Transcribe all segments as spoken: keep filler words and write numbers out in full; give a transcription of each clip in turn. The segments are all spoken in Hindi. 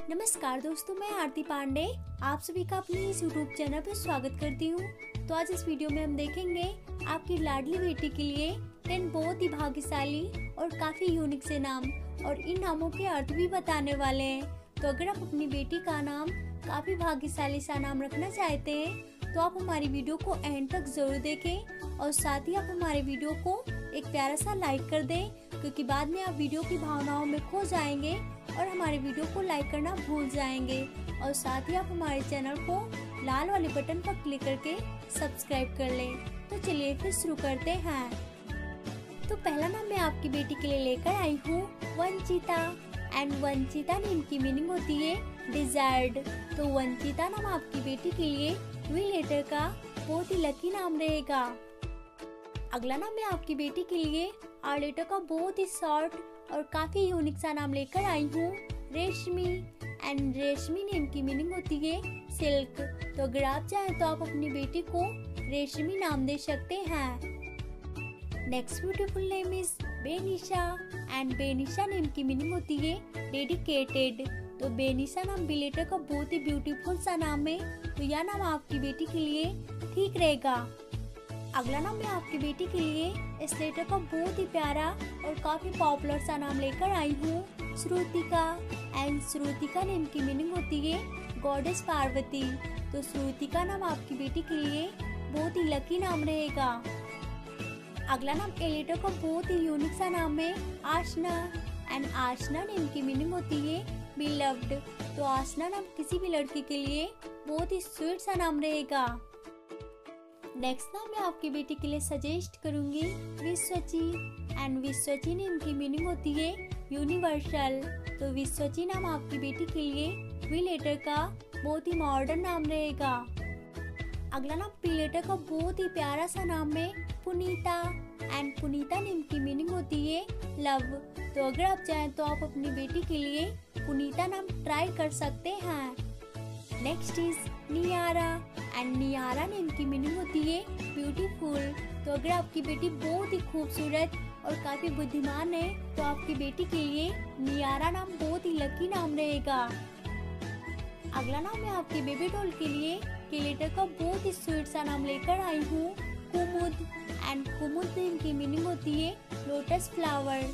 नमस्कार दोस्तों, मैं आरती पांडे आप सभी का अपने इस यूट्यूब चैनल पर स्वागत करती हूँ। तो आज इस वीडियो में हम देखेंगे आपकी लाडली बेटी के लिए टेन बहुत ही भाग्यशाली और काफी यूनिक से नाम और इन नामों के अर्थ भी बताने वाले हैं। तो अगर आप अपनी बेटी का नाम काफी भाग्यशाली सा नाम रखना चाहते हैं तो आप हमारी वीडियो को एंड तक जरूर देखें और साथ ही आप हमारे वीडियो को एक प्यारा सा लाइक कर दें, क्योंकि बाद में आप वीडियो की भावनाओं में खो जाएंगे और हमारे वीडियो को लाइक करना भूल जाएंगे। और साथ ही आप हमारे चैनल को लाल वाले बटन पर क्लिक करके सब्सक्राइब कर लें। तो चलिए फिर शुरू करते हैं। तो पहला नाम मैं आपकी बेटी के लिए लेकर आई हूँ वंचिता। एंड वंचिता नेम की मीनिंग होती है डिजायर्ड। तो वंचिता नाम आपकी बेटी के लिए वी लेटर का बहुत ही लकी नाम रहेगा। अगला नाम मैं आपकी बेटी के लिए आर लेटर का बहुत ही शॉर्ट और काफी यूनिक सा नाम लेकर आई हूँ रेशमी। एंड रेशमी नेम की मीनिंग होती है सिल्क। तो अगर आप चाहें तो आप अपनी बेटी को रेशमी नाम दे सकते हैं। Next beautiful name is Benisha. And Benisha name की मीनिंग होती है डेडिकेटेड। तो बेनिशा नाम बी लेटर का बहुत ही ब्यूटीफुल सा नाम है, तो यह नाम आपकी बेटी के लिए ठीक रहेगा। अगला नाम मैं आपकी बेटी के लिए इस लेटर का बहुत ही प्यारा और काफी पॉपुलर सा नाम लेकर आई हूँ श्रुतिका। एंड श्रुतिका नेम की मीनिंग होती है गॉडेस पार्वती। तो श्रुतिका नाम आपकी बेटी के लिए बहुत ही लकी नाम रहेगा। अगला नाम ए लेटर का बहुत ही यूनिक सा नाम है आशना। एंड आशना नेम की मीनिंग होती है बिलव्ड। तो आशना नाम किसी भी लड़की के लिए बहुत ही स्वीट सा नाम रहेगा। नेक्स्ट नाम मैं आपकी बेटी के लिए सजेस्ट करूंगी विश्वची। एंड विश्वची नेम की मीनिंग होती है यूनिवर्सल। तो विश्वची नाम आपकी बेटी के लिए वी लेटर का बहुत ही मॉडर्न नाम रहेगा। अगला नाम पी लेटर का बहुत ही प्यारा सा नाम है पुनीता। एंड पुनीता नेम की मीनिंग होती है लव। तो अगर आप चाहें तो आप अपनी बेटी के लिए पुनीता नाम ट्राई कर सकते हैं। Next is Niyara. And Niyara name की मीनिंग होती है ब्यूटीफुल। तो अगर आपकी बेटी बहुत ही खूबसूरत और काफी बुद्धिमान है तो आपकी बेटी के लिए नियारा नाम बहुत ही लकी नाम रहेगा। अगला नाम मैं आपके बेबी डॉल के लिए के लेटर का बहुत ही स्वीट सा नाम लेकर आई हूँ कुमुद। एंड कुमुद नेम की मीनिंग होती है lotus flower.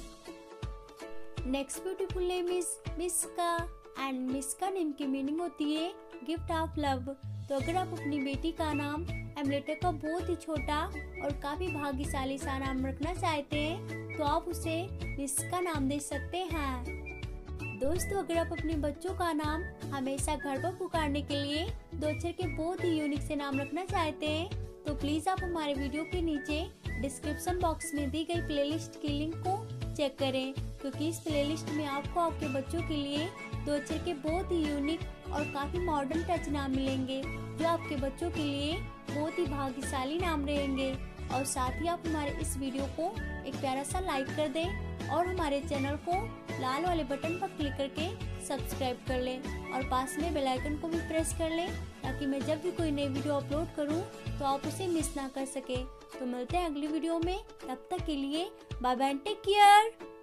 Next beautiful name is Miska. And Miska name की मीनिंग होती है गिफ्ट ऑफ लव। तो अगर आप अपनी बेटी का नाम एम लेटर का बहुत ही छोटा और काफी भाग्यशाली सा नाम रखना चाहते हैं तो आप उसे मिस्का नाम दे सकते हैं। दोस्तों, अगर आप अपने बच्चों का नाम हमेशा घर पर पुकारने के लिए दो अक्षर के बहुत ही यूनिक से नाम रखना चाहते हैं तो प्लीज आप हमारे वीडियो के नीचे डिस्क्रिप्शन बॉक्स में दी गई प्लेलिस्ट की लिंक को चेक करें, क्योंकि इस प्लेलिस्ट में आपको आपके बच्चों के लिए दो अक्षर के बहुत ही यूनिक और काफी मॉडर्न टच नाम मिलेंगे जो आपके बच्चों के लिए बहुत ही भाग्यशाली नाम रहेंगे। और साथ ही आप हमारे इस वीडियो को एक प्यारा सा लाइक कर दें और हमारे चैनल को लाल वाले बटन पर क्लिक करके सब्सक्राइब कर लें और पास में बेल आइकन को भी प्रेस कर लें, ताकि मैं जब भी कोई नई वीडियो अपलोड करूं तो आप उसे मिस ना कर सके। तो मिलते हैं अगली वीडियो में, तब तक के लिए बाय बाय, टेक केयर।